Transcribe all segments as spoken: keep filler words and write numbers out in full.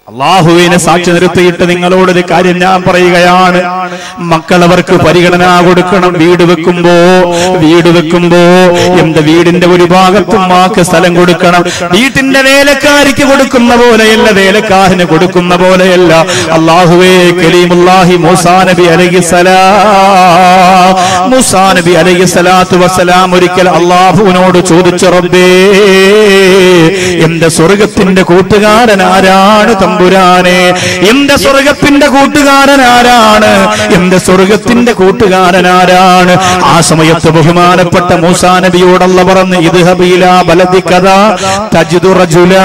അള്ളാഹുവിനെ സാക്ഷി നിർത്തിയിട്ട് നിങ്ങളോടൊരു കാര്യം ഞാൻ പറയുകയാണ്. മക്കളവർക്ക് പരിഗണന കൊടുക്കണം. വീട് വെക്കുമ്പോ വീട് വെക്കുമ്പോ എന്റെ വീടിന്റെ ഒരു ഭാഗത്തും മാക്ക് സ്ഥലം കൊടുക്കണം. വീട്ടിന്റെ വേലക്കാരിക്ക് കൊടുക്കുന്ന പോലെയല്ല, വേലക്കാരന് കൊടുക്കുന്ന പോലെയല്ല. അള്ളാഹുവേ, കലീമുല്ലാഹി മൂസാ നബി അലൈഹിസ്സലാം മൂസാ നബി അലൈഹിസ്സലാത്തു വസ്സലാം ഒരിക്കൽ അള്ളാഹുവിനോട് ചോദിച്ചു, റബ്ബേ, എന്റെ സ്വർഗത്തിന്റെ കൂട്ടുകാരൻ ആരാണ് തമ്പുരാനെ? എന്റെ സ്വർഗത്തിന്റെ കൂട്ടുകാരൻ ആരാണ്? എന്റെ സ്വർഗത്തിന്റെ കൂട്ടുകാരൻ ആരാണ്? ആ സമയത്ത് ബഹുമാനപ്പെട്ട മൂസാ നബിയോട് അല്ലാഹു പറഞ്ഞു, ഇദ്ഹബ് ഇലാ ബലദികദാ തജിദു റജുലാ,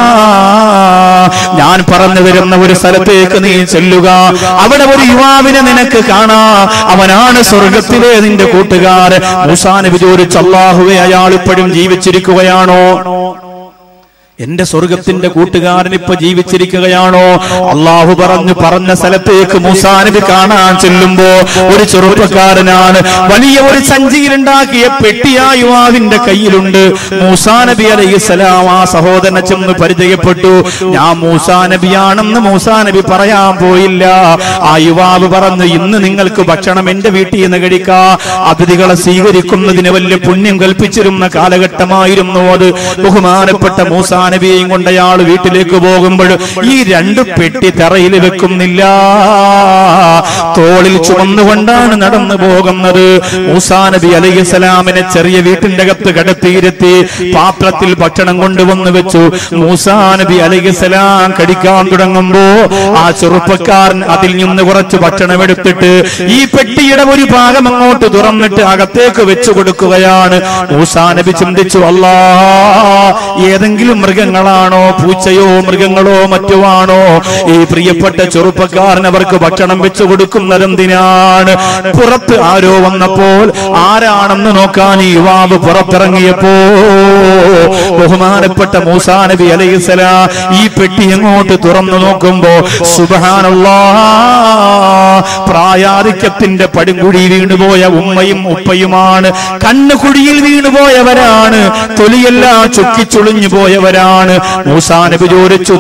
ഞാൻ പറഞ്ഞു വരുന്ന ഒരു സ്ഥലത്തേക്ക് നീ ചെല്ലുക, അവിടെ ഒരു യുവാവിനെ നിനക്ക് കാണാം, അവനാണ് സ്വർഗത്തിലെ നിന്റെ കൂട്ടുകാരൻ. മൂസാ നബി ചോദിച്ചു, അല്ലാഹുവേ, അയാൾ ഇപ്പോഴും ജീവിച്ചിരിക്കുകയാണോ? എന്റെ സ്വർഗത്തിന്റെ കൂട്ടുകാരൻ ഇപ്പൊ ജീവിച്ചിരിക്കുകയാണോ? അള്ളാഹു പറഞ്ഞു പറഞ്ഞ സ്ഥലത്തേക്ക് മൂസാ നബി കാണാൻ ചെല്ലുമ്പോ ഒരു ചെറുപ്പക്കാരനാണ്. വലിയ ഒരു സഞ്ചിയിലുണ്ടാക്കിയ പെട്ടി ആ യുവാവിന്റെ കയ്യിലുണ്ട്. മൂസാ നബി അലൈഹിസ്സലാം ആ സഹോദരനെ ചെന്ന് പരിചയപ്പെട്ടു. ഞാൻ മൂസാ നബിയാണെന്ന് മൂസാ നബി പറയാൻ പോയില്ല. ആ യുവാവ് പറഞ്ഞു, ഇന്ന് നിങ്ങൾക്ക് ഭക്ഷണം എന്റെ വീട്ടിൽ നിന്ന് കഴിക്കാം. അതിഥികളെ സ്വീകരിക്കുന്നതിന് വലിയ പുണ്യം കൽപ്പിച്ചിരുന്ന കാലഘട്ടമായിരുന്നു അത്. ബഹുമാനപ്പെട്ട മൂസാ നബിയെയും കൊണ്ട് അയാൾ വീട്ടിലേക്ക് പോകുമ്പോൾ ഈ രണ്ട് പെട്ടി തറയിൽ വെക്കുന്നില്ല, തോളിൽ ചുമന്നുകൊണ്ടാണ് നടന്നു പോകുന്നത്. മൂസാ നബി അലൈഹിസ്സലാമിനെ ചെറിയ വീട്ടിന്റെ അകത്ത് കിടത്തിയിരുത്തി പാത്രത്തിൽ ഭക്ഷണം കൊണ്ടുവന്ന് വെച്ചു. മൂസാ നബി അലൈഹിസ്സലാം കഴിക്കാൻ തുടങ്ങുമ്പോ ആ ചെറുപ്പക്കാരൻ അതിൽ നിന്ന് കുറച്ച് ഭക്ഷണം എടുത്തിട്ട് ഈ പെട്ടിയുടെ ഒരു ഭാഗം അങ്ങോട്ട് തുറന്നിട്ട് അകത്തേക്ക് വെച്ചു കൊടുക്കുകയാണ്. മൂസാ നബി ചിന്തിച്ചു, അല്ലാ, ഏതെങ്കിലും മൃഗങ്ങളാണോ, പൂച്ചയോ മൃഗങ്ങളോ മറ്റോ ആണോ ഈ പ്രിയപ്പെട്ട ചെറുപ്പക്കാരൻ അവർക്ക് ഭക്ഷണം വെച്ചു കൊടുക്കുന്നതെന്തിനാണ്? പുറത്ത് ആരോ വന്നപ്പോൾ ആരാണെന്ന് നോക്കാൻ ഈ യുവാവ് പുറത്തിറങ്ങിയപ്പോ ബഹുമാനപ്പെട്ട മൂസാ നബി അലൈഹിസ്സലാം ഈ പെട്ടി എങ്ങോട്ട് തുറന്നു നോക്കുമ്പോ സുബ്ഹാനല്ലാഹ്, പ്രായാധിക്യത്തിന്റെ പടുകുഴി വീണുപോയ ഉമ്മയും ഉപ്പയുമാണ്. കണ്ണുകുഴിയിൽ വീണുപോയവരാണ്. തൊലിയെല്ലാം ചുക്കിച്ചുളിഞ്ഞു പോയവരാണ്. മൂസാ നബി ചോദിച്ചു,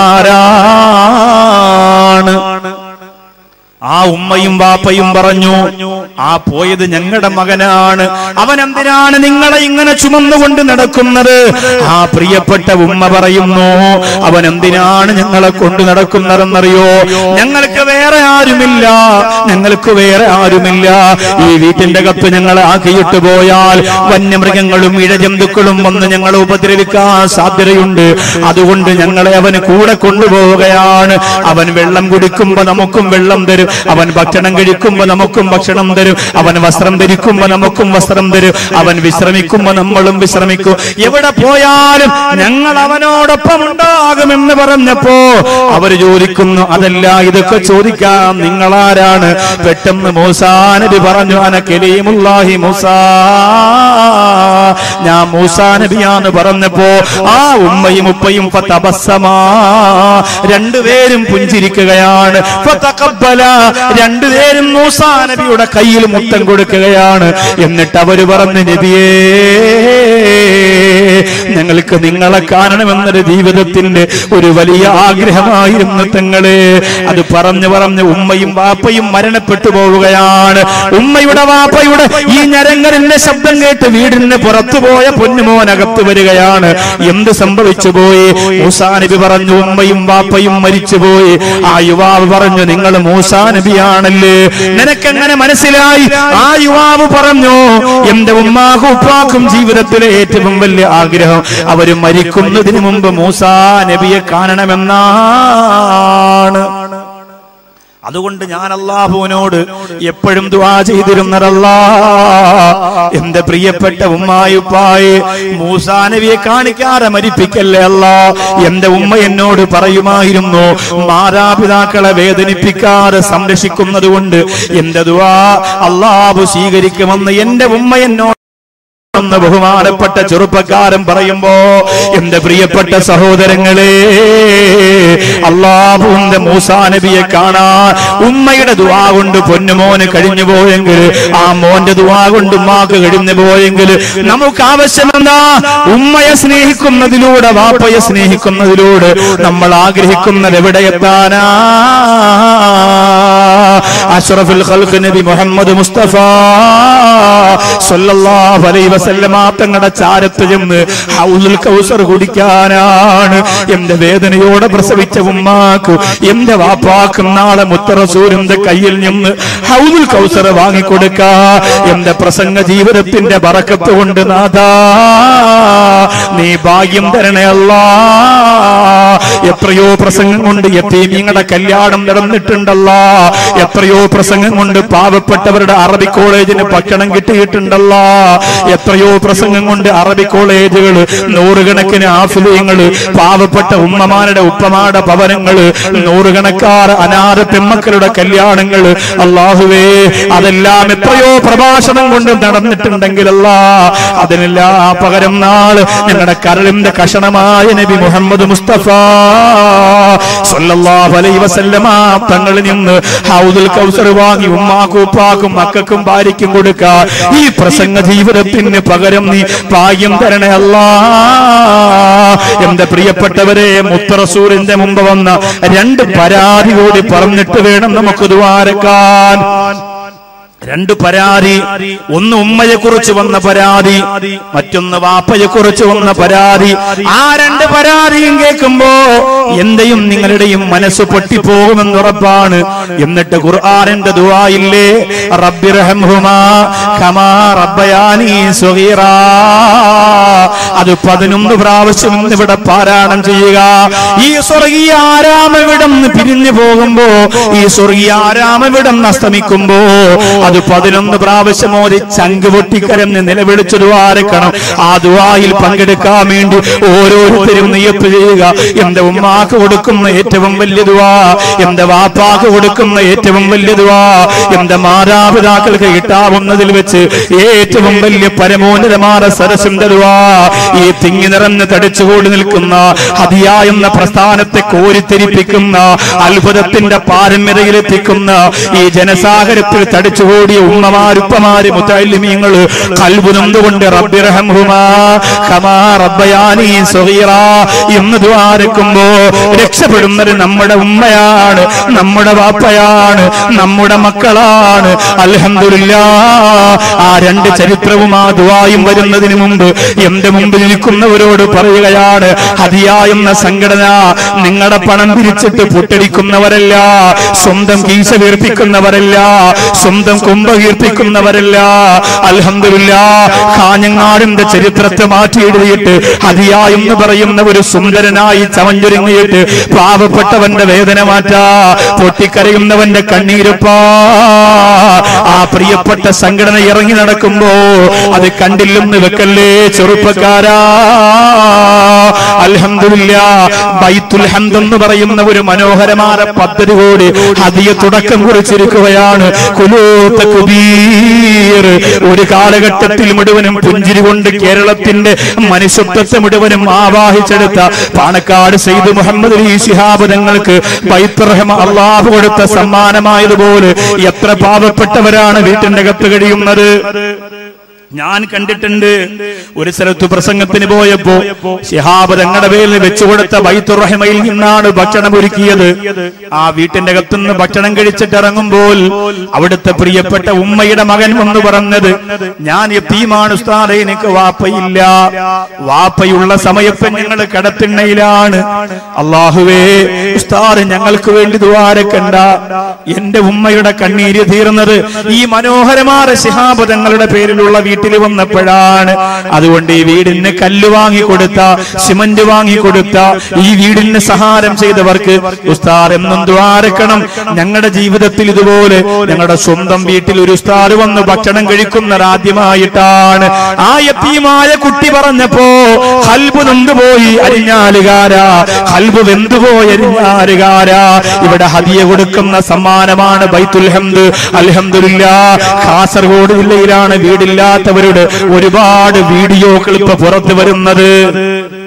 നിങ്ങളാരാണ്? ആ ഉമ്മയും വാപ്പയും പറഞ്ഞു, ആ പോയത് ഞങ്ങളുടെ മകനാണ്. അവൻ എന്തിനാണ് നിങ്ങളെ ഇങ്ങനെ ചുമന്നുകൊണ്ട് നടക്കുന്നത്? ആ പ്രിയപ്പെട്ട ഉമ്മ പറയുന്നു, അവൻ എന്തിനാണ് ഞങ്ങളെ കൊണ്ട് നടക്കുന്നതെന്നറിയോ? ഞങ്ങൾക്ക് വേറെ ആരുമില്ല, ഞങ്ങൾക്ക് വേറെ ആരുമില്ല. ഈ വീട്ടിന്റെ അകത്ത് ഞങ്ങളെ ആക്കിയിട്ട് പോയാൽ വന്യമൃഗങ്ങളും ഇഴജന്തുക്കളും വന്ന് ഞങ്ങളെ ഉപദ്രവിക്കാൻ സാധ്യതയുണ്ട്. അതുകൊണ്ട് ഞങ്ങളെ അവന് കൂടെ കൊണ്ടുപോവുകയാണ്. അവൻ വെള്ളം കുടിക്കുമ്പോ നമുക്കും വെള്ളം തരും, അവൻ ഭക്ഷണം കഴിക്കുമ്പോ നമുക്കും ഭക്ഷണം തരും, അവൻ വസ്ത്രം ധരിക്കുമ്പോ നമുക്കും വസ്ത്രം തരും, അവൻ വിശ്രമിക്കുമ്പോ നമ്മളും വിശ്രമിക്കും. എവിടെ പോയാലും ഞങ്ങൾ അവനോടൊപ്പം ഉണ്ടാകുമെന്ന് പറഞ്ഞപ്പോ അവര് ചോദിക്കുന്നു, അതല്ല, ഇതൊക്കെ ചോദിക്കാം, നിങ്ങളാരാണ്? പെട്ടെന്ന് മൂസാ നബി പറഞ്ഞു, അന കലീമുല്ലാഹി മൂസാ, ഞാൻ മൂസാ നബിയാന്ന് പറഞ്ഞപ്പോ ആ ഉമ്മയും ഉപ്പയും ഫതബസ്സമാ, രണ്ടുപേരും പുഞ്ചിരിക്കുകയാണ്. ഫതഖബ്ബല, രണ്ടുപേരും മൂസാ നബിയുടെ കയ്യിൽ മുത്തം കൊടുക്കുകയാണ്. എന്നിട്ട് അവര് പറഞ്ഞു, നബിയേ, ഞങ്ങൾക്ക് നിങ്ങളെ കാണണമെന്നൊരു ജീവിതത്തിന്റെ ഒരു വലിയ ആഗ്രഹമായിരുന്നു തങ്ങളെ. അത് പറഞ്ഞു പറഞ്ഞ് ഉമ്മയും വാപ്പയും മരണപ്പെട്ടു പോവുകയാണ്. ഉമ്മയുടെ വാപ്പയുടെ ഈ ഞരങ്ങലിന്റെ ശബ്ദം കേട്ട് വീടിന് പുറത്തുപോയ പൊന്നുമോനകത്ത് വരികയാണ്. എന്ത് സംഭവിച്ചു പോയി? മൂസാ നബി പറഞ്ഞു, ഉമ്മയും വാപ്പയും മരിച്ചുപോയി. ആ യുവാവ് പറഞ്ഞു, നിങ്ങൾ മൂസാ നബിയാണല്ലേ, നിനക്കെങ്ങനെ മനസ്സിലായി? ആ യുവാവ് പറഞ്ഞു, എന്റെ ഉമ്മാക്കും ഉപ്പാക്കും ജീവിതത്തിലെ ഏറ്റവും വലിയ ആഗ്രഹം അവര് മരിക്കുന്നതിന് മുമ്പ് മൂസാ നബിയെ കാണണമെന്നാണ്. അതുകൊണ്ട് ഞാൻ അല്ലാഹുവിനോട് എപ്പോഴും ദുആ ചെയ്തിരുന്നതല്ലാ, എന്റെ പ്രിയപ്പെട്ട ഉമ്മായുപ്പായെ മൂസാ നബിയെ കാണിക്കാതെ മരിപ്പിക്കല്ലേ അല്ലാ. എന്റെ ഉമ്മ എന്നോട് പറയുമായിരുന്നു, മാതാപിതാക്കളെ വേദനിപ്പിക്കാതെ സംരക്ഷിക്കുന്നത് കൊണ്ട് എന്റെ ദുആ അല്ലാഹു സ്വീകരിക്കുമെന്ന് എന്റെ ഉമ്മ എന്നോട് ബഹുമാനപ്പെട്ട ചെറുപ്പക്കാരൻ പറയുമ്പോ, എന്റെ പ്രിയപ്പെട്ട സഹോദരങ്ങളെ, അല്ലാഹുവിന്റെ മൂസാ നബിയെ കാണാൻ ഉമ്മയുടെ ദുആ കൊണ്ട് പൊന്നുമോന് കഴിഞ്ഞു പോയെങ്കിൽ, ആ മോന്റെ ദുആ കൊണ്ട് ഉമ്മാക്ക് കഴിഞ്ഞു പോയെങ്കിൽ നമുക്ക് ആവശ്യമെന്താ? ഉമ്മയെ സ്നേഹിക്കുന്നതിലൂടെ, വാപ്പയെ സ്നേഹിക്കുന്നതിലൂടെ നമ്മൾ ആഗ്രഹിക്കുന്നത് എവിടെ എത്താനാ? അഷ്റഫുൽ ഖൽഖ് നബി മുഹമ്മദ് മുസ്തഫ സല്ലല്ലാഹു അലൈഹി വസല്ലമ തങ്ങളുടെ ചാരത്ത് ചെന്ന് ഹൗദുൽ കൗസർ കുടിക്കാനാണ്. എന്റെ വേദനയോടെ പ്രസവിച്ച ഉമ്മാക്ക്, എന്റെ വാപ്പാക്കും നാളെ മുത്തറസൂലിന്റെ കയ്യിൽ നിന്ന് ഹൗദുൽ കൗസർ വാങ്ങിക്കൊടുക്കാ. എന്റെ പ്രസംഗ ജീവിതത്തിന്റെ ബറക്കത്ത് കൊണ്ട് നാഥാ നീ ഭാഗ്യം തരണേ അല്ലാ. എത്രയോ പ്രസംഗം കൊണ്ട് യതീമീങ്ങളുടെ കല്യാണം നടന്നിട്ടുണ്ടല്ലോ. എത്രയോ പ്രസംഗം കൊണ്ട് പാവപ്പെട്ടവരുടെ അറബി കോളേജിന് ഭക്ഷണം കിട്ടിയിട്ടുണ്ടല്ലോ. എത്രയോ പ്രസംഗം കൊണ്ട് അറബി കോളേജുകൾ, നൂറുകണക്കിന് ആഫിലിയങ്ങള്, പാവപ്പെട്ട ഉമ്മമാരുടെ ഉപ്പമാരുടെ ഭവനങ്ങള്, നൂറുകണക്കാറ് അനാഥ പെമ്മക്കളുടെ കല്യാണങ്ങള്, അല്ലാഹുവേ അതെല്ലാം എത്രയോ പ്രഭാഷണം കൊണ്ട് നടന്നിട്ടുണ്ടെങ്കിലല്ല, അതിനെല്ലാം പകരം നാള് ഞങ്ങളുടെ കരളിന്റെ കഷണമായ നബി മുഹമ്മദ് മുസ്തഫ സല്ലല്ലാഹു അലൈഹി വസല്ലമ തങ്ങളിൽ നിന്ന് ഹൗദുൽ കൗസർ വാങ്ങി ഉമ്മാക്കും ഉപ്പാക്കും മക്കൾക്കും ഭാര്യയ്ക്കും കൊടുക്കാ. ഈ പ്രസംഗ ജീവിതത്തിന് പകരം നീ ഭാഗ്യം തരണേ അല്ലാ. എന്റെ പ്രിയപ്പെട്ടവരെ, മുത്തറസൂലിന്റെ മുമ്പ് വന്ന രണ്ട് പരാതി കൂടി പറഞ്ഞിട്ട് വേണം നമുക്ക് ദുആരക്കാൻ. രണ്ട് പരാതി. ഒന്ന് ഉമ്മയെ കുറിച്ച് വന്ന പരാതി, മറ്റൊന്ന് വാപ്പയെ കുറിച്ച് വന്ന പരാതി. ആ രണ്ട് പരാതിയും കേൾക്കുമ്പോ എന്റെയും നിങ്ങളുടെയും മനസ്സ് പൊട്ടിപ്പോകുമെന്ന് ഉറപ്പാണ്. എന്നിട്ട് ഖുർആനിന്റെ ദുആയില്ലേ, റബ്ബിർഹംഹുമാ കമാ റബ്ബയാനി സഗീറാ, അത് പതിനൊന്ന് പ്രാവശ്യം ഇവിടെ പാരായണം ചെയ്യുക. ഈ സ്വർഗീയ ആരാമവിടം പിരിഞ്ഞു പോകുമ്പോ, ഈ സ്വർഗീയ ആരാമവിടം അസ്തമിക്കുമ്പോ അത് പതിനൊന്ന് പ്രാവശ്യം ഓതി ചങ്ക് പൊട്ടിക്കരന്ന് നിലവിളിച്ചു ദുആരക്കണം. ആ ദുആയിൽ പങ്കെടുക്കാൻ വേണ്ടി ഓരോരുത്തരും നിയ്യത്ത് ചെയ്യുക. എന്റെ ഉമ്മാക്ക് കൊടുക്കുന്ന ഏറ്റവും വലിയ ദുആ, എന്റെ വാപ്പാക്ക് കൊടുക്കുന്ന ഏറ്റവും വലിയ ദുആ, എന്റെ മാതാപിതാക്കൾക്ക് കിട്ടാവുന്നതിൽ വെച്ച് ഏറ്റവും വലിയ പരമോന്നതമായ സരസിന്റെ ദുആ, ഈ തിങ്ങി നിറഞ്ഞ് തടിച്ചുകൂടി നിൽക്കുന്ന ഹദിയ എന്ന പ്രസ്ഥാനത്തെ കോരിത്തെരിപ്പിക്കുന്ന, അത്ഭുതത്തിന്റെ പാരമ്യതയിലെത്തിക്കുന്ന ഈ ജനസാഗരത്തിൽ തടിച്ചുകൂടി ഉമ്മമാരുപ്പമാര് മുത്തഅല്ലിമീങ്ങൾ ഖൽബ് നൊന്തുകൊണ്ട് റബ്ബിർഹംഹുമാ കമാ റബ്ബയാനി സഗീറാ എന്ന് ദുആരക്കുമ്പോ രക്ഷപ്പെടുന്നത് നമ്മുടെ ഉമ്മയാണ്, നമ്മുടെ വാപ്പയാണ്, നമ്മുടെ മക്കളാണ്. അൽഹംദുലില്ലാഹ്. ആ രണ്ട് ചരിത്രവും ആ ദുആയും വരുന്നതിന് മുമ്പ് എന്റെ മുമ്പിൽ നിൽക്കുന്നവരോട് പറയുകയാണ്, ഹദിയ എന്ന സംഘടന നിങ്ങളുടെ പണം പിരിച്ചിട്ട് പൊട്ടടിക്കുന്നവരല്ല, സ്വന്തം കീശ വീർപ്പിക്കുന്നവരല്ല, സ്വന്തം കുംഭ കീർത്തിക്കുന്നവരല്ല. അൽഹംദുലില്ലാഹ്. കാഞ്ഞങ്ങാടിന്റെ ചരിത്രത്തെ മാറ്റി എഴുതിയിട്ട് ഹദിയ എന്ന് പറയുന്ന ഒരു സുന്ദരനായി ചമഞ്ഞൊരുങ്ങിയിട്ട് പാവപ്പെട്ടവന്റെ വേദന മാറ്റാ, പൊട്ടിക്കരയുന്നവന്റെ കണ്ണീരപ്പാ. ആ പ്രിയപ്പെട്ട സംഘടന ഇറങ്ങി നടക്കുമ്പോ അത് കണ്ടില്ലെന്ന് വെക്കല്ലേ ചെറുപ്പക്കാരാ. അൽഹംദുലില്ലാഹ്. ബൈത്തുൽ ഹംദ് എന്ന് പറയുന്ന ഒരു മനോഹരമായ പദ്ധതി കൂടി ഹദിയ തുടക്കം കുറിച്ചിരിക്കുകയാണ്. ഒരു കാലഘട്ടത്തിൽ മുഴുവനും പുഞ്ചിരി കൊണ്ട് കേരളത്തിന്റെ മനുഷ്യത്വത്തെ മുഴുവനും ആവാഹിച്ചെടുത്ത പാണക്കാട് സയ്യിദ് മുഹമ്മദ് അലി ശിഹാബ് തങ്ങൾക്ക് ബൈത്തുർ റഹ്മ അല്ലാഹു കൊടുത്ത സമ്മാനമായതുപോലെ എത്ര പാവപ്പെട്ടവരാണ് വീട്ടിന്റെ അകത്ത് കഴിയുന്നത്. ഞാൻ കണ്ടിട്ടുണ്ട്. ഒരു സ്ഥലത്ത് പ്രസംഗത്തിന് പോയപ്പോ ശിഹാബ് തങ്ങളുടെ പേരിൽ വെച്ചുകൊടുത്ത ബൈത്തുർ റഹ്മയിൽ നിന്നാണ് ഭക്ഷണം ഒരുക്കിയത്. ആ വീട്ടിന്റെ അകത്തുനിന്ന് ഭക്ഷണം കഴിച്ചിട്ട് ഇറങ്ങുമ്പോൾ അവിടുത്തെ പ്രിയപ്പെട്ട ഉമ്മയുടെ മകൻ എന്ന് പറഞ്ഞത്, ഞാൻ യതീമാണ് ഉസ്താദേ, എനിക്ക് വാപ്പയില്ല. വാപ്പയുള്ള സമയത്ത് ഞങ്ങൾ കടത്തിണ്ണയിലാണ്. അല്ലാഹുവേ ഉസ്താദ് ഞങ്ങൾക്ക് വേണ്ടി ദുആരക്കണ്ട. എന്റെ ഉമ്മയുടെ കണ്ണീര് തീർന്നത് ഈ മനോഹരമായ ശിഹാബ് തങ്ങളുടെ പേരിലുള്ള വീട്ടിൽ വന്നപ്പോഴാണ്. അതുകൊണ്ട് ഈ വീടിന് കല്ല് വാങ്ങിക്കൊടുത്ത, സിമന്റ് വാങ്ങിക്കൊടുത്ത, ഈ വീടിന് സഹായം ചെയ്തവർക്ക് ഉസ്താദ് എന്നും ദ്വാരക്കണം. ഞങ്ങളുടെ ജീവിതത്തിൽ ഇതുപോലെ ഞങ്ങളുടെ സ്വന്തം വീട്ടിൽ ഒരു ഉസ്താദ് വന്ന് ഭക്ഷണം കഴിക്കുന്നത് ആദ്യമായിട്ടാണ്. ആ യതീമായ കുട്ടി പറഞ്ഞപ്പോ ഖൽബ് നൊന്തുപോയി. അരിഞ്ഞാലുകാരാ, ഖൽബ് വെന്തുപോയി അരിഞ്ഞാലുകാരാ. ഇവിടെ ഹദിയ കൊടുക്കുന്ന സമ്മാനമാണ് ബൈത്തുൽ ഹംദ്. അൽഹംദുലില്ലാഹ്. കാസർഗോഡ് ജില്ലയിലാണ് വീടില്ലാത്തവരുടെ ഒരുപാട് വീഡിയോകൾ ഇപ്പൊ പുറത്തു വരുന്നത്.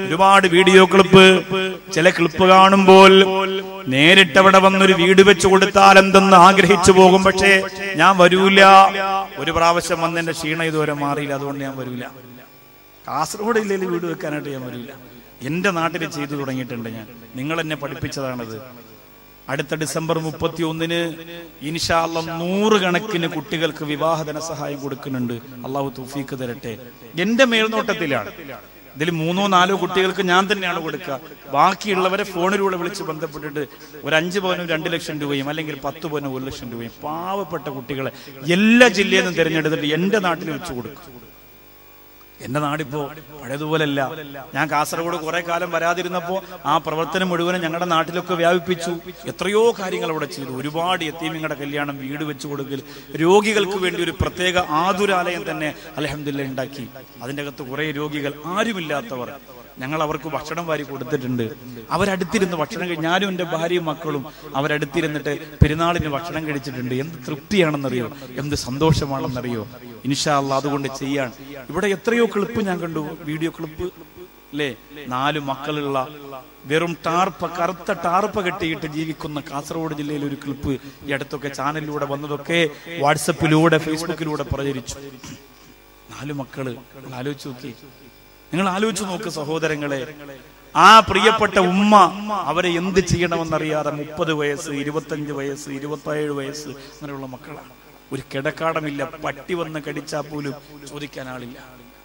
ഒരുപാട് വീഡിയോ ക്ലിപ്പ്. ചില ക്ലിപ്പ് കാണുമ്പോൾ നേരിട്ട് അവിടെ വന്നൊരു വീട് വെച്ചു കൊടുത്താൽ എന്തെന്ന് ആഗ്രഹിച്ചു പോകും. പക്ഷേ ഞാൻ വരൂല. ഒരു പ്രാവശ്യം വന്ന് എന്റെ ക്ഷീണം ഇതുവരെ മാറിയില്ല, അതുകൊണ്ട് ഞാൻ വരൂല. കാസർഗോഡ് ജില്ലയിൽ വീട് വെക്കാനായിട്ട് ഞാൻ വരില്ല. എന്റെ നാട്ടിൽ ചെയ്തു തുടങ്ങിയിട്ടുണ്ട് ഞാൻ. നിങ്ങൾ എന്നെ പഠിപ്പിച്ചതാണത്. അടുത്ത ഡിസംബർ മുപ്പത്തി ഒന്നിന് ഇൻഷാ അല്ലാഹ് നൂറുകണക്കിന് കുട്ടികൾക്ക് വിവാഹ ധനസഹായം കൊടുക്കുന്നുണ്ട്. അള്ളാഹു തൗഫീക്ക് തരട്ടെ. എന്റെ മേൽനോട്ടത്തിലാണ്. ഇതിൽ മൂന്നോ നാലോ കുട്ടികൾക്ക് ഞാൻ തന്നെയാണ് കൊടുക്കുക. ബാക്കിയുള്ളവരെ ഫോണിലൂടെ വിളിച്ച് ബന്ധപ്പെട്ടിട്ട് ഒരു അഞ്ച് പവനും രണ്ട് ലക്ഷം രൂപയും അല്ലെങ്കിൽ പത്ത് പവനും ഒരു ലക്ഷം രൂപയും പാവപ്പെട്ട കുട്ടികളെ എല്ലാ ജില്ലയിൽ നിന്നും തിരഞ്ഞെടുത്തിട്ട് എന്റെ നാട്ടിൽ വെച്ച് കൊടുക്കും. എന്റെ നാടിപ്പോ പഴയതുപോലല്ല. ഞാൻ കാസർഗോഡ് കുറെ കാലം വരാതിരുന്നപ്പോ ആ പ്രവർത്തനം മുഴുവനും ഞങ്ങളുടെ നാട്ടിലൊക്കെ വ്യാപിപ്പിച്ചു. എത്രയോ കാര്യങ്ങൾ അവിടെ ചെയ്തു. ഒരുപാട് യതീമിങ്ങളുടെ കല്യാണം, വീട് വെച്ചു കൊടുക്കൽ, രോഗികൾക്ക് വേണ്ടി ഒരു പ്രത്യേക ആതുരാലയം തന്നെ അൽഹംദുലില്ലാഹ് ഉണ്ടാക്കി. അതിൻ്റെ അകത്ത് കുറെ രോഗികൾ, ആരുമില്ലാത്തവർ, ഞങ്ങൾ അവർക്ക് ഭക്ഷണം വാരി കൊടുത്തിട്ടുണ്ട്. അവരടുത്തിരുന്ന് ഭക്ഷണം കഴി ഞാനും എൻ്റെ ഭാര്യയും മക്കളും അവരടുത്തിരുന്നിട്ട് പെരുന്നാളിന് ഭക്ഷണം കഴിച്ചിട്ടുണ്ട്. എന്ത് തൃപ്തിയാണെന്നറിയോ, എന്ത് സന്തോഷമാണെന്നറിയോ. ഇൻഷാ അല്ലാഹ് അതുകൊണ്ട് ചെയ്യാൻ. ഇവിടെ എത്രയോ ക്ലിപ്പ് ഞാൻ കണ്ടു, വീഡിയോ ക്ലിപ്പ് അല്ലേ. നാലു മക്കളുള്ള വെറും ടാർപ്പ, കറുത്ത ടാർപ്പ കെട്ടിയിട്ട് ജീവിക്കുന്ന കാസർഗോഡ് ജില്ലയിൽ ഒരു ക്ലിപ്പ് ഈ അടുത്തൊക്കെ ചാനലിലൂടെ വന്നതൊക്കെ വാട്സപ്പിലൂടെ ഫേസ്ബുക്കിലൂടെ പ്രചരിച്ചു. നാലു മക്കള്. ആലോചിച്ച് നോക്കി, നിങ്ങൾ ആലോചിച്ചു നോക്ക് സഹോദരങ്ങളെ. ആ പ്രിയപ്പെട്ട ഉമ്മ അവരെ എന്ത് ചെയ്യണമെന്നറിയാതെ മുപ്പത് വയസ്സ്, ഇരുപത്തഞ്ച് വയസ്സ്, ഇരുപത്തേഴ് വയസ്സ് അങ്ങനെയുള്ള മക്കളാണ്. ഒരു കിടക്കാടമില്ല. പട്ടി വന്ന് കടിച്ചാൽ പോലും ചോദിക്കാൻ ആളില്ല.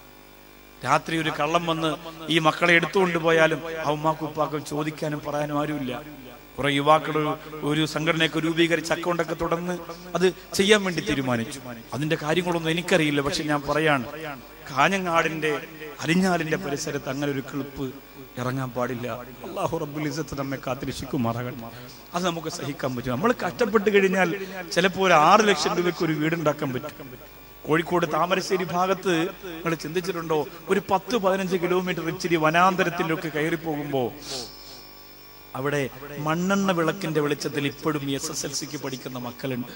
രാത്രി ഒരു കള്ളം വന്ന് ഈ മക്കളെ എടുത്തുകൊണ്ട് പോയാലും ആ ഉമ്മാക്കും ഉപ്പാക്കും ചോദിക്കാനും പറയാനും ആരുമില്ല. കുറെ യുവാക്കൾ ഒരു സംഘടനയൊക്കെ രൂപീകരിച്ച് അക്കൗണ്ടൊക്കെ തുടർന്ന് അത് ചെയ്യാൻ വേണ്ടി തീരുമാനിച്ചു. അതിന്റെ കാര്യങ്ങളൊന്നും എനിക്കറിയില്ല. പക്ഷെ ഞാൻ പറയാണ്, കാഞ്ഞങ്ങാടിന്റെ അരിഞ്ഞാലിന്റെ പരിസരത്ത് അങ്ങനെ ഒരു ക്ലിപ്പ് ഇറങ്ങാൻ പാടില്ല. അല്ലാഹു റബ്ബുൽ ഇസ്സത്ത് നമ്മെ കാത്തിരക്ഷിക്കുമാറാകട്ടെ. അത് നമുക്ക് സഹിക്കാൻ പറ്റും. നമ്മൾ കഷ്ടപ്പെട്ട് കഴിഞ്ഞാൽ ചിലപ്പോൾ ഒരു ആറ് ലക്ഷം രൂപയ്ക്ക് ഒരു വീടുണ്ടാക്കാൻ പറ്റും. കോഴിക്കോട് താമരശ്ശേരി ഭാഗത്ത് നിങ്ങൾ ചിന്തിച്ചിട്ടുണ്ടോ, ഒരു പത്ത് പതിനഞ്ച് കിലോമീറ്റർ ഇച്ചിരി വനാന്തരത്തിലൊക്കെ കയറി പോകുമ്പോ അവിടെ മണ്ണെണ്ണ വിളക്കിന്റെ വെളിച്ചത്തിൽ ഇപ്പോഴും എസ് എസ് എൽ സിക്ക് പഠിക്കുന്ന മക്കളുണ്ട്.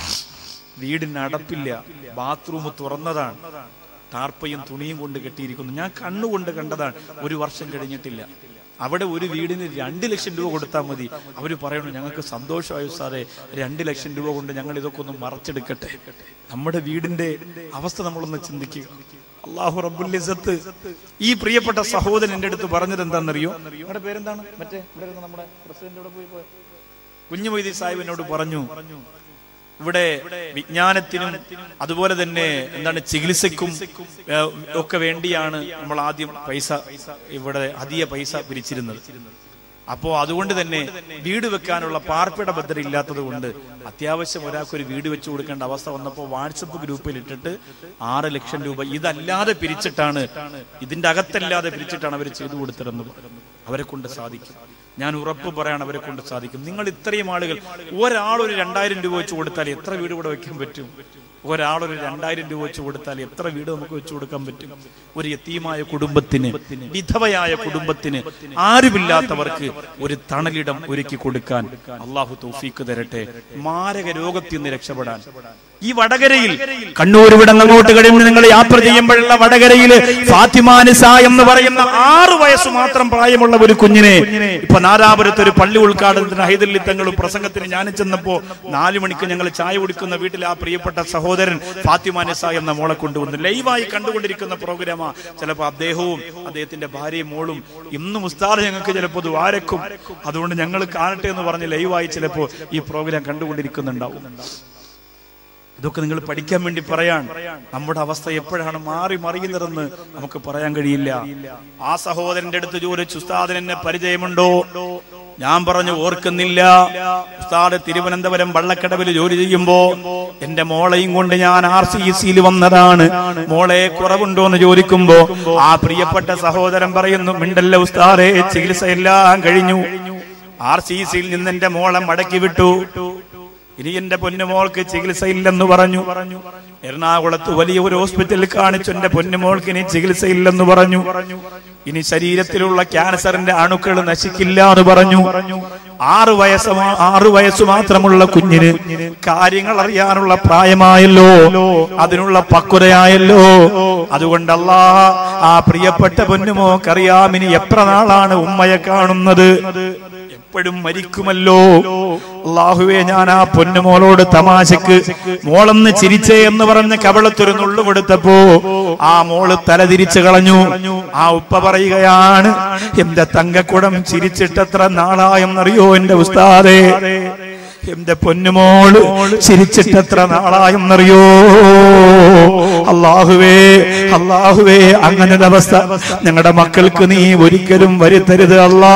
വീടിന് അടപ്പില്ല, ബാത്റൂം തുറന്നതാണ്, ടാർപ്പയും തുണിയും കൊണ്ട് കെട്ടിയിരിക്കുന്നു. ഞാൻ കണ്ണുകൊണ്ട് കണ്ടതാണ്. ഒരു വർഷം കഴിഞ്ഞിട്ടില്ല. അവിടെ ഒരു വീടിന് രണ്ട് ലക്ഷം രൂപ കൊടുത്താൽ മതി. അവര് പറയണു, ഞങ്ങൾക്ക് സന്തോഷമായി സാറേ, രണ്ട് ലക്ഷം രൂപ കൊണ്ട് ഞങ്ങൾ ഇതൊക്കെ ഒന്ന് മറച്ചെടുക്കട്ടെ. നമ്മുടെ വീടിന്റെ അവസ്ഥ നമ്മളൊന്ന് ചിന്തിക്കുക. അല്ലാഹു റബ്ബുൽ ഇസ്സത്ത് ഈ പ്രിയപ്പെട്ട സഹോദരൻ എന്റെ അടുത്ത് പറഞ്ഞത് എന്താണെന്നറിയോ? നിങ്ങളുടെ പേരെന്താണ്? മറ്റേ ഇവിടെ നമ്മുടെ പ്രസിഡന്റ് ഇവിടെ പോയി പോയ കുഞ്ഞുമൊയ്തീൻ സാഹിബിനോട് പറഞ്ഞു, ഇവിടെ വിജ്ഞാനത്തിനും അതുപോലെ തന്നെ എന്താണ് ചികിത്സക്കും ഒക്കെ വേണ്ടിയാണ് നമ്മൾ ആദ്യം പൈസ ഇവിടെ അധിക പൈസ പിരിച്ചിരുന്നത്. അപ്പോ അതുകൊണ്ട് തന്നെ വീട് വെക്കാനുള്ള പാർപ്പിട ഭദ്രത ഇല്ലാത്തത് കൊണ്ട് അത്യാവശ്യം ഒരാൾക്കൊരു വീട് വെച്ചു കൊടുക്കേണ്ട അവസ്ഥ വന്നപ്പോൾ വാട്സപ്പ് ഗ്രൂപ്പിൽ ഇട്ടിട്ട് ആറ് ലക്ഷം രൂപ ഇതല്ലാതെ പിരിച്ചിട്ടാണ്, ഇതിന്റെ അകത്തല്ലാതെ പിരിച്ചിട്ടാണ് അവർ ചെയ്തു കൊടുത്തിരുന്നത്. അവരെ കൊണ്ട് സാധിക്കും. ഞാൻ ഉറപ്പ് പറയാണ്, അവരെ കൊണ്ട് സാധിക്കും. നിങ്ങൾ ഇത്രയും ആളുകൾ, ഒരാളൊരു രണ്ടായിരം രൂപ വെച്ച് കൊടുത്താൽ എത്ര വീട് ഇവിടെ വെക്കാൻ പറ്റും? ഒരാളൊരു രണ്ടായിരം രൂപ വെച്ച് കൊടുത്താൽ എത്ര വീട് നമുക്ക് വെച്ചു കൊടുക്കാൻ പറ്റും? ഒരു യതീമായ കുടുംബത്തിന്, വിധവയായ കുടുംബത്തിന്, ആരുമില്ലാത്തവർക്ക് ഒരു തണലിടം ഒരുക്കി കൊടുക്കാൻ അള്ളാഹു തൗഫീക്ക് തരട്ടെ. മാരക രോഗത്തിൽ നിന്ന് രക്ഷപ്പെടാൻ ഈ വടകരയിൽ, കണ്ണൂർ ഇവിടെ അങ്ങോട്ട് കഴിഞ്ഞ് നിങ്ങൾ യാത്ര ചെയ്യുമ്പോഴുള്ള വടകരയിൽ ഫാത്തിമ നിസ എന്ന് പറയുന്ന ആറു വയസ്സ് മാത്രം പ്രായമുള്ള ഒരു കുഞ്ഞിനെ ഇപ്പൊ നാദാപുരത്ത് ഒരു പള്ളി ഉദ്ഘാടനത്തിന് ഹൈദരലി തങ്ങളും പ്രസംഗത്തിന് ഞാൻ ചെന്നപ്പോ നാലു മണിക്ക് ഞങ്ങൾ ചായ കുടിക്കുന്ന വീട്ടിൽ ആ പ്രിയപ്പെട്ട സഹോദരൻ ഫാത്തിമ നിസ എന്ന മോളെ കൊണ്ടുവന്നു. ലൈവായി കണ്ടുകൊണ്ടിരിക്കുന്ന പ്രോഗ്രാമാ. ചിലപ്പോ അദ്ദേഹവും അദ്ദേഹത്തിന്റെ ഭാര്യയും മോളും ഇന്നും ഉസ്താദ് ഞങ്ങൾക്ക് ചിലപ്പോൾ ദ്വാരക്കും, അതുകൊണ്ട് ഞങ്ങൾ കാണട്ടെ എന്ന് പറഞ്ഞ് ലൈവായി ചിലപ്പോ ഈ പ്രോഗ്രാം കണ്ടുകൊണ്ടിരിക്കുന്നുണ്ടാവും. ഇതൊക്കെ നിങ്ങൾ പഠിക്കാൻ വേണ്ടി പറയാൻ. നമ്മുടെ അവസ്ഥ എപ്പോഴാണ് മാറി മറിയുന്നതെന്ന് നമുക്ക് പറയാൻ കഴിയില്ല. ആ സഹോദരന്റെ അടുത്ത് ചോദിച്ചു, ഉസ്താദിന് എന്നെ പരിചയമുണ്ടോ? ഞാൻ പറഞ്ഞു, ഓർക്കുന്നില്ല. ഉസ്താദ് തിരുവനന്തപുരം വള്ളക്കടവിൽ ജോലി ചെയ്യുമ്പോ എന്റെ മോളെയും കൊണ്ട് ഞാൻ ആർ സി സിയിൽ വന്നതാണ്. മോളെ കുറവുണ്ടോ എന്ന് ചോദിക്കുമ്പോ ആ പ്രിയപ്പെട്ട സഹോദരൻ പറയുന്നു, മിണ്ടല്ല ഉസ്താദേ, ചികിത്സയെല്ലാം കഴിഞ്ഞു. ആർ സി സിയിൽ നിന്ന് എന്റെ മോളെ മടക്കി വിട്ടു. ഇനി എന്റെ പൊന്നുമോൾക്ക് ചികിത്സയില്ലെന്ന് പറഞ്ഞു. എറണാകുളത്ത് വലിയ ഒരു ഹോസ്പിറ്റലിൽ കാണിച്ചു, എന്റെ പൊന്നുമോൾക്ക് ഇനി ചികിത്സയില്ലെന്ന് പറഞ്ഞു. ഇനി ശരീരത്തിലുള്ള ക്യാൻസറിന്റെ അണുക്കൾ നശിക്കില്ല എന്ന് പറഞ്ഞു. ആറു വയസ്സ് ആറു വയസ്സ് മാത്രമുള്ള കുഞ്ഞിന് കാര്യങ്ങൾ അറിയാനുള്ള പ്രായമായല്ലോ, അതിനുള്ള പക്വതയായല്ലോ. അതുകൊണ്ട് അല്ലാഹ് ആ പ്രിയപ്പെട്ട പൊന്നുമോക്കറിയാം ഇനി എത്ര നാളാണ് ഉമ്മയെ കാണുന്നത്, എപ്പോഴും മരിക്കുമല്ലോ. അല്ലാഹുവേ, ഞാൻ ആ പൊന്നുമോളോട് തമാശക്ക് മോളൊന്ന് ചിരിച്ചേ എന്ന് പറഞ്ഞ് കവളത്തൊരു നുള്ളു കൊടുത്തപ്പോ ആ മോള് തലതിരിച്ചു കളഞ്ഞു. ആ ഉപ്പ പറയുകയാണ്, എന്റെ തങ്കക്കുടം ചിരിച്ചിട്ടെത്ര നാളായെന്നറിയോ എന്റെ ഉസ്താദേ, എന്റെ പൊന്നുമോള് ചിരിച്ചിട്ടെത്ര നാളായെന്നറിയോ. അല്ലാഹുവേ അല്ലാഹുവേ, അങ്ങനൊരു അവസ്ഥ ഞങ്ങളുടെ മക്കൾക്ക് നീ ഒരിക്കലും വരുത്തരുത് അല്ലാ.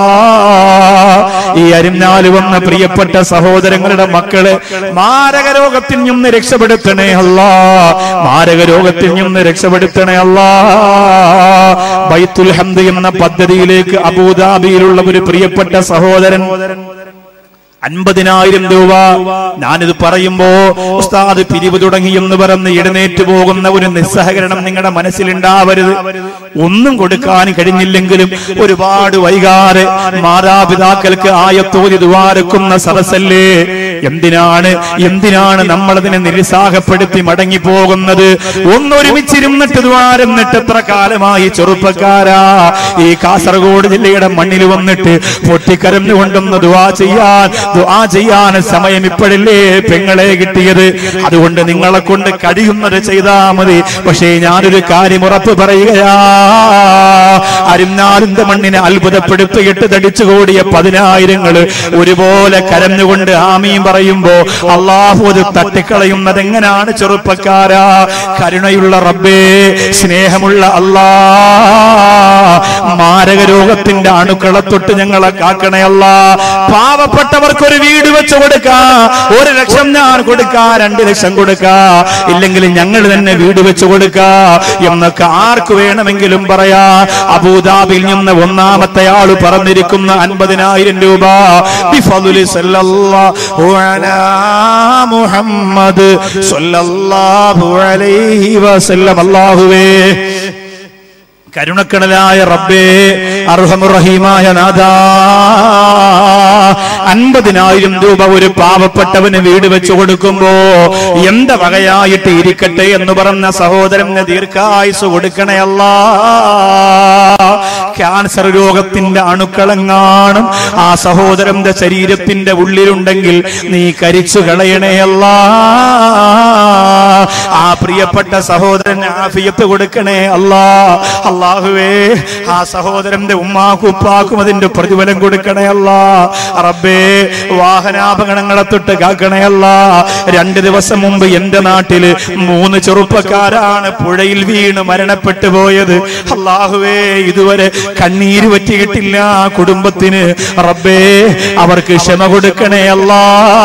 ഈ അരിഞ്ഞാല് വന്ന പ്രിയപ്പെട്ട സഹോദരങ്ങളുടെ മക്കളെ മാരക രോഗത്തിൽ നിന്ന് രക്ഷപ്പെടുത്തണേ അല്ലാ, മാരക രോഗത്തിൽ നിന്ന് രക്ഷപ്പെടുത്തണേ അല്ലാ. ബൈത്തുൽ ഹംദ് എന്ന പദ്ധതിയിലേക്ക് അബൂദാബിയിലുള്ള ഒരു പ്രിയപ്പെട്ട സഹോദരൻ അൻപതിനായിരം രൂപ, ഞാനിത് പറയുമ്പോ ഉസ്താദ് പിരിവ് തുടങ്ങി എന്ന് പറഞ്ഞ് എഴുന്നേറ്റ് പോകുന്ന ഒരു നിസ്സഹകരണം നിങ്ങളുടെ മനസ്സിലുണ്ടാവരുത്. ഒന്നും കൊടുക്കാൻ കഴിഞ്ഞില്ലെങ്കിലും ഒരുപാട് വൈകാതെ മാതാപിതാക്കൾക്ക് ആയത്തോതി ദുആരക്കുന്ന സദസ്സല്ലേ. എന്തിനാണ് എന്തിനാണ് നമ്മളതിനെ നിരുത്സാഹപ്പെടുത്തി മടങ്ങി പോകുന്നത്? ഒന്നൊരുമിച്ചിരുന്നിട്ട് ദ്വാരന്നിട്ട് എത്ര കാലമായി ചെറുപ്പക്കാരാ ഈ കാസർഗോഡ് ജില്ലയുടെ മണ്ണിൽ വന്നിട്ട് പൊട്ടിക്കരഞ്ഞുകൊണ്ടൊന്ന് ദുആ ചെയ്യാൻ ദുആ ചെയ്യാൻ സമയം ഇപ്പോഴല്ലേ പെങ്ങളെ കിട്ടിയത്. അതുകൊണ്ട് നിങ്ങളെ കൊണ്ട് കഴിയുന്നത് ചെയ്താ മതി. പക്ഷേ ഞാനൊരു കാര്യം ഉറപ്പ് പറയുകയാ, അരിഞ്ഞാലിന്റെ മണ്ണിനെ അത്ഭുതപ്പെടുത്തിയിട്ട് തടിച്ചു കൂടിയ പതിനായിരങ്ങള് ഒരുപോലെ കരഞ്ഞുകൊണ്ട് ആമീൻ പറയുമ്പോ അല്ലാഹു അത് തട്ടിക്കളയുന്നത് എങ്ങനെയാണ് ചെറുപ്പക്കാരാ? കരുണയുള്ള റബ്ബേ, സ്നേഹമുള്ള അല്ലാ, മാരക രോഗത്തിന്റെ അണുക്കളെ തൊട്ട് ഞങ്ങളെ കാക്കണേ അല്ലാ. പാവപ്പെട്ടവർക്ക് ഒരു വീട് വെച്ച് കൊടുക്കാ, ഒരു ലക്ഷം ഞാൻ കൊടുക്കാ, രണ്ട് ലക്ഷം കൊടുക്കാ, ഇല്ലെങ്കിൽ ഞങ്ങൾ തന്നെ വീട് വെച്ച് കൊടുക്കാ എന്നൊക്കെ ആർക്ക് വേണമെങ്കിലും പറയാ. അബൂദാബിയിൽ നിന്ന് ഒന്നാമത്തെ ആള് പറഞ്ഞിരിക്കുന്ന അൻപതിനായിരം രൂപ ബിഫദ്ലി സല്ലല്ലാഹു അലാ മുഹമ്മദ് സല്ലല്ലാഹു അലൈഹി വസല്ലം. അല്ലാഹുവേ, കരുണക്കടലായ റബ്ബേ, അർഹമുർ റഹീമായ നാഥാ, അൻപതിനായിരം രൂപ ഒരു പാവപ്പെട്ടവന് വീട് വെച്ചു കൊടുക്കുമ്പോ എന്താ വകയായിട്ട് ഇരിക്കട്ടെ എന്ന് പറഞ്ഞ സഹോദരന് ദീർഘായുസ് കൊടുക്കണേ അല്ലാ. ക്യാൻസർ രോഗത്തിന്റെ അണുക്കളെങ്ങാനും ആ സഹോദരന്റെ ശരീരത്തിന്റെ ഉള്ളിലുണ്ടെങ്കിൽ നീ കരിച്ചു കളയണേ അല്ലാ. ആ പ്രിയപ്പെട്ട സഹോദരന് ആഫിയത്ത് കൊടുക്കണേ അല്ലാ. അല്ലാഹുവേ, ആ സഹോദരന്റെ ഉമ്മാക്കും ഉപ്പാക്കും അതിന്റെ പ്രതിഫലം കൊടുക്കണേ അല്ലാ. റബ്ബേ, വാഹനാപകടങ്ങളെ തൊട്ട് കാക്കണേ അല്ലാ. രണ്ട് ദിവസം മുമ്പ് എന്റെ നാട്ടില് മൂന്ന് ചെറുപ്പക്കാരാണ് പുഴയിൽ വീണ് മരണപ്പെട്ടു പോയത്. അല്ലാഹുവേ, ഇതുവരെ കണ്ണീര് പറ്റിയിട്ടില്ല കുടുംബത്തിന്. റബ്ബേ, അവർക്ക് ക്ഷമ കൊടുക്കണേ അല്ലാ.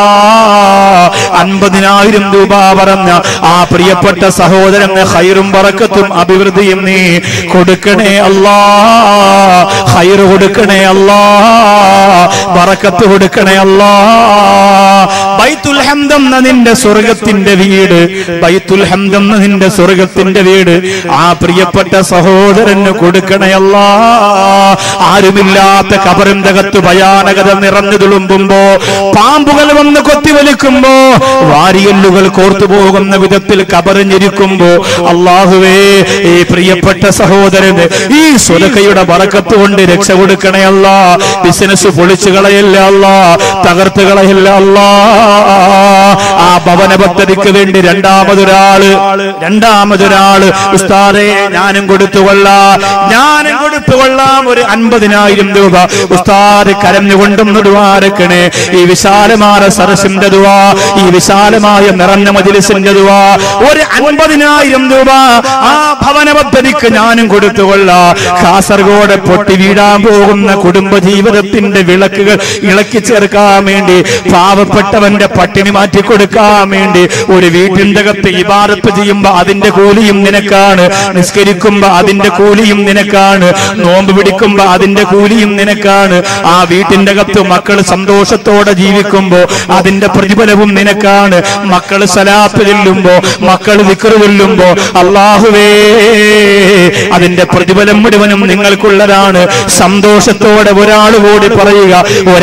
അൻപതിനായിരം രൂപ പറഞ്ഞ ആ പ്രിയപ്പെട്ട സഹോദരന് ഖൈറും ബറക്കത്തും അഭിവൃദ്ധിയും നീ കൊടുക്കണേ അല്ലാ. ഖൈർ കൊടുക്കണേ അല്ലാ, ബറക്കത്ത് കൊടുക്കണേ അല്ലാ. ബൈത്തുൽ ഹംദ് എന്ന നിന്റെ സ്വർഗത്തിന്റെ വീട്, ബൈത്തുൽ ഹംദ് എന്ന നിന്റെ സ്വർഗത്തിന്റെ വീട് ആ പ്രിയപ്പെട്ട സഹോദരന് കൊടുക്കണേ അല്ലാ. ആരുമില്ലാത്ത ഖബറിന്റെ അകത്ത് ഭയാനകത നിറഞ്ഞു തുളുമ്പുമ്പോ, പാമ്പുകൾ വന്ന് കൊത്തിവലിക്കുമ്പോ, വാരിയല്ലുകൾ കോർത്തു പോകുന്ന വിധത്തിൽ ഖബറിഞ്ഞിരിക്കുമ്പോ, അല്ലാഹുവേ, ഈ പ്രിയപ്പെട്ട സഹോദരന് ഈ സ്വതക്കയുടെ ബറക്കത്ത് കൊണ്ട് രക്ഷ കൊടുക്കണേ അല്ലാ. ബിസിനസ് പൊളിച്ചു കളയല്ല അല്ലാ, തകർത്ത് കളയല്ല അല്ലാ. ആ ഭവന പദ്ധതിക്ക് വേണ്ടി രണ്ടാമതൊരാള് രണ്ടാമതൊരാള് ഉസ്താദേ, ഞാനും കൊടുത്തുകൊള്ളാ ഞാനും കൊടുത്തുകൊള്ളാം ഒരു അൻപതിനായിരം രൂപ ഉസ്താദ് കരഞ്ഞുകൊണ്ടൊന്ന് ദുആരക്കണേ. ഈ വിശാലമായ സരസിന്റെ ദുആ, ഈ വിശാലമായ നിറഞ്ഞ മജ്‌ലിസിന്റെ ദുആ, ഒരു അൻപതിനായിരം രൂപ ആ ഭവന പദ്ധതിക്ക് ഞാനും കൊടുത്തുകൊള്ളാ. കാസർഗോഡ് പൊട്ടി വീഴാൻ പോകുന്ന കുടുംബ ജീവിതത്തിന്റെ വിളക്കുകൾ ഇളക്കി ചേർക്കാൻ വേണ്ടി, പാവപ്പെട്ടവന്റെ പട്ടിണി മാറ്റി കൊടുക്കാൻ വേണ്ടി, ഒരു വീട്ടിന്റെ അകത്ത് ഇബാദത്ത് ചെയ്യുമ്പോ അതിന്റെ കൂലിയും നിനക്കാണ്, നിസ്കരിക്കുമ്പോ അതിന്റെ കൂലിയും നിനക്കാണ്, നോമ്പ് പിടിക്കുമ്പോ അതിന്റെ കൂലിയും നിനക്കാണ്. ആ വീട്ടിന്റെ അകത്ത് മക്കൾ സന്തോഷത്തോടെ ജീവിക്കുമ്പോ അതിന്റെ പ്രതിഫലവും നിനക്കാണ്. മക്കൾ സലാത്ത് ചൊല്ലുമ്പോ, മക്കൾ ദിക്ർ ചൊല്ലുമ്പോ, അല്ലാഹുവേ, അതിന്റെ പ്രതിഫലം മുഴുവനും നിങ്ങൾക്കുള്ളതാണ്. സന്തോഷത്തോടെ ഒരാൾ കൂടി പറയുക, ഒരു അൻപതിനായിരം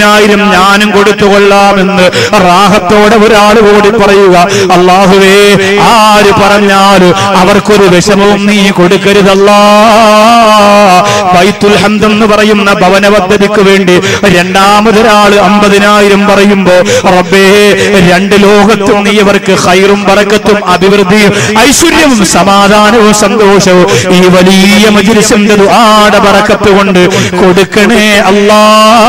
അൻപതിനായിരം ഞാനും കൊടുത്തുകൊള്ളാമെന്ന് റാഹത്തോടെ ഒരാൾ കൂടി പറയുക. അല്ലാഹുവേ, ആര് പറഞ്ഞാലും അവർക്കൊരു വിഷമവും നീ കൊടുക്കരുതല്ലാ. ബൈത്തുൽ ഹംദ് എന്ന് പറയുന്ന ഭവന പദ്ധതിക്ക് വേണ്ടി രണ്ടാമതൊരാൾ അമ്പതിനായിരം പറയുമ്പോ റബ്ബേ, രണ്ട് ലോകത്തും നീ അവർക്ക് ഖൈറും ബറക്കത്തും അഭിവൃദ്ധിയും ഐശ്വര്യവും സമാധാനവും സന്തോഷവും ഈ വലിയ മജ്‌ലിസിന്റെ ദുആയുടെ ബറക്കത്ത് കൊണ്ട് കൊടുക്കണേ അല്ലാ.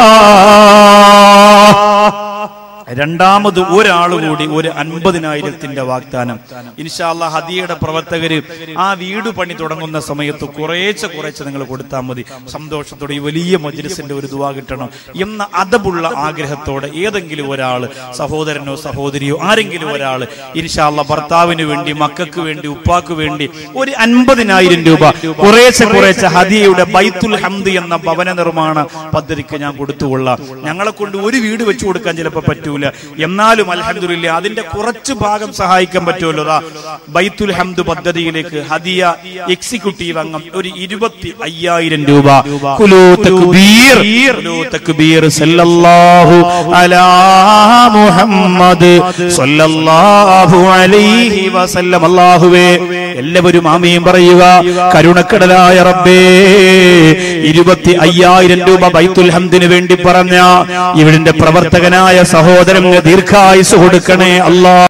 രണ്ടാമത് ഒരാൾ കൂടി ഒരു അൻപതിനായിരത്തിന്റെ വാഗ്ദാനം. ഇൻഷാ അല്ലാഹ് ഹദിയയുടെ പ്രവർത്തകര് ആ വീട് പണി തുടങ്ങുന്ന സമയത്ത് കുറേശ്ശെ കുറേശ്ശെ നിങ്ങൾ കൊടുത്താൽ മതി. സന്തോഷത്തോടെ ഈ വലിയ മജ്‌ലിസിന്റെ ഒരു ദുആ കിട്ടണം എന്ന അദബുള്ള ആഗ്രഹത്തോടെ ഏതെങ്കിലും ഒരാൾ, സഹോദരനോ സഹോദരിയോ ആരെങ്കിലും ഒരാൾ ഇൻഷാ അല്ലാഹ് ഭർത്താവിന് വേണ്ടി, മക്കൾക്ക് വേണ്ടി, ഉപ്പാക്ക് വേണ്ടി ഒരു അൻപതിനായിരം രൂപ കുറേശ്ശെ കുറേശ്ശെ ഹദിയയുടെ ബൈത്തുൽ ഹംദ് എന്ന ഭവന നിർമ്മാണ പദ്ധതിക്ക് ഞാൻ കൊടുത്തുകൊള്ളാം. ഞങ്ങളെ കൊണ്ട് ഒരു വീട് വെച്ചു കൊടുക്കാൻ ചിലപ്പോൾ പറ്റൂല, എന്നാലും അൽഹംദുലില്ലാ അതിന്റെ കുറച്ച് ഭാഗം സഹായിക്കാൻ പറ്റുമല്ലോ. ബൈത്തുൽ ഹംദ് പദ്ധതിയിലേക്ക് ഹദിയ എക്സിക്യൂട്ടീവ് അംഗം ഒരു ഇരുപത്തി അയ്യായിരം രൂപ. ഖുലൂ തക്ബീർ, ഖുലൂ തക്ബീർ, സല്ലല്ലാഹു അലാ മുഹമ്മദ് സല്ലല്ലാഹു അലൈഹി വസല്ലം. അല്ലാഹുവേ, എല്ലാവരും ആമീൻ പറയുക. കരുണക്കടലായ റബ്ബേ, ഇരുപത്തി അയ്യായിരം രൂപ ബൈത്തുൽ ഹംദിന് വേണ്ടി പറഞ്ഞ ഇവിടുത്തെ പ്രവർത്തകനായ സഹോദരൻ ദീർഘായുസ് കൊടുക്കണേ അല്ലാ.